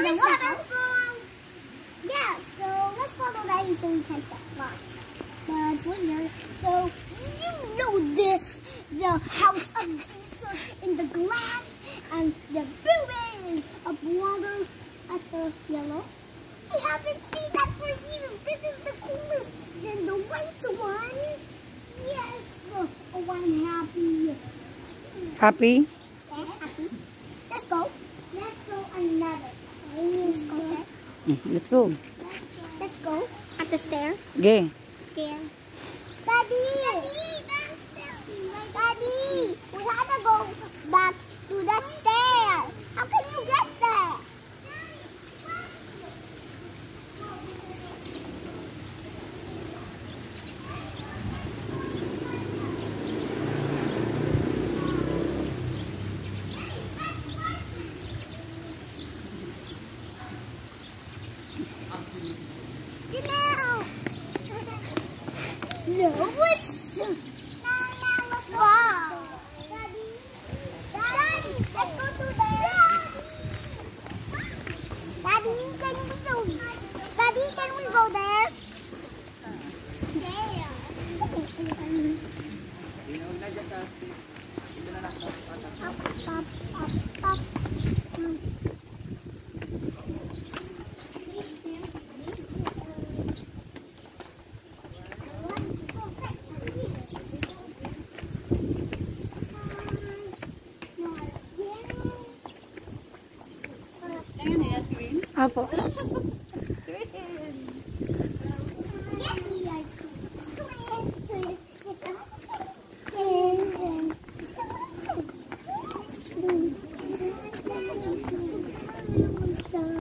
the waterfall. Yeah, so let's follow Daddy so we can get lost. But later, so you know this, the house of Jesus in the glass and the buildings of water at the yellow. We haven't seen that for years. This is the coolest. Then the white one. Yes. Oh, I'm happy. Happy? Yeah, happy. Let's go. Let's go another. Let's go there. Let's go. Let's go at the stair. Okay. Stair. Daddy. Daddy. We have to go back to the stair. How can you get there? No, let's go. Daddy, let's go to there. Daddy, can we go? Daddy, can we go there? There. Up. Apo.